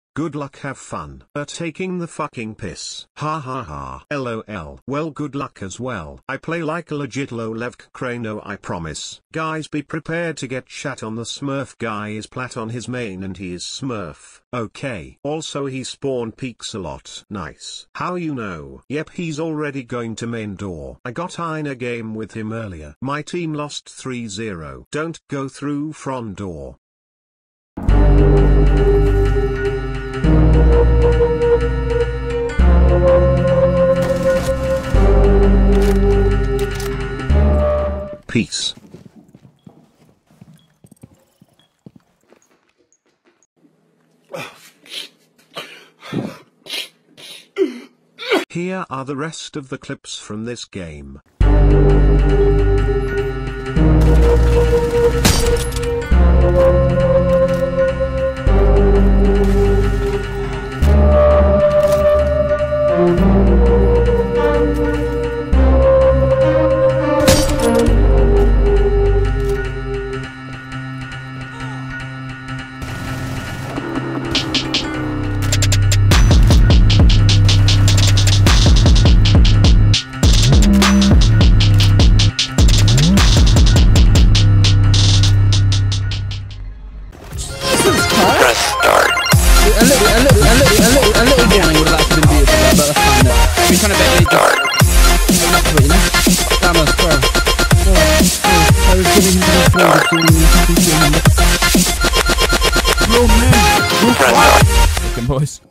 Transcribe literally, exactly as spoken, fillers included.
Good luck, have fun. Uh, taking the fucking piss. Ha ha ha. LOL. Well, good luck as well. I play like a legit low level crano, I promise. Guys, be prepared to get shat on. The Smurf guy is plat on his main and he is Smurf. Okay. Also he spawn peaks a lot. Nice. How you know? Yep, he's already going to main door. I got in a game with him earlier. My team lost three zero. Don't go through front door. Peace. Here are the rest of the clips from this game. A little, a little, a little, a little, a little warning would have actually been beautiful, but that's fine. We're trying to bet you just enough of it, you know? Damn us, bro. I was giving him the phone to you. Yo, man. Fucking boys.